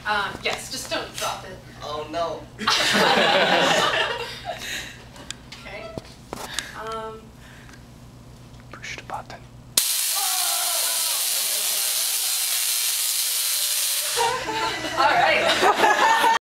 Yes, just don't drop it. Oh no. Okay. Push the button. All right.